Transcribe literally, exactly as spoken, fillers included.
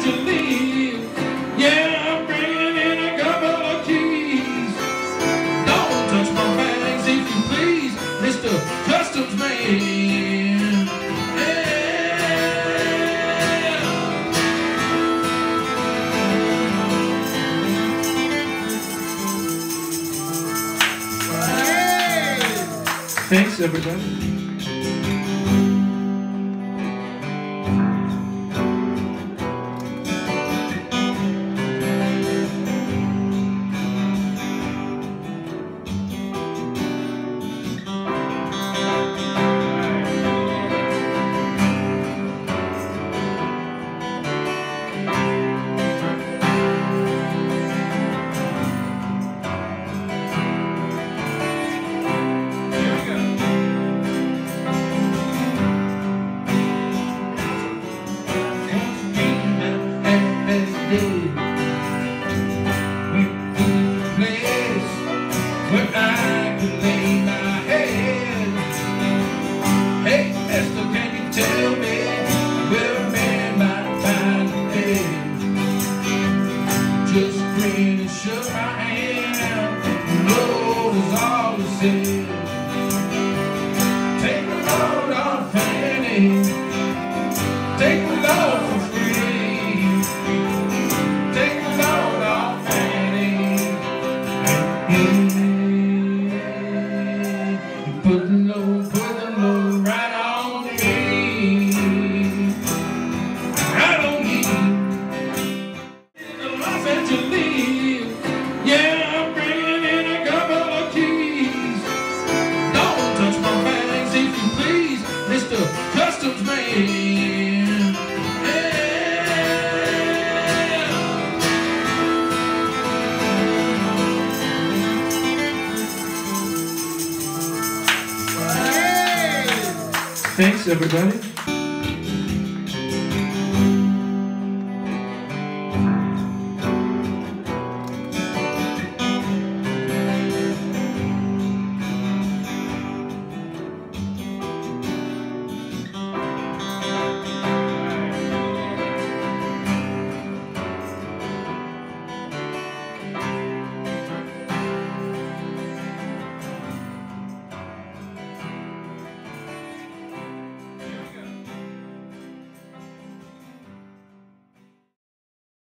you leave. Yeah, I'm bringing in a couple of keys. Don't touch my bags if you please, Mister Customs Man. Yeah. Thanks, everybody. Where I could lay my head. Hey, Esther, can you tell me where a man might find a bed? Just grinned and shook my hand. Lord is all he said. Take the load on Fanny. Take the load for free. Take the load on Fanny. Put the load, put the load right on me. Right on me. The life that you leave. Yeah, I'm bringing in a couple of keys. Don't touch my bags if you please, Mister Customs Man. Thanks, everybody.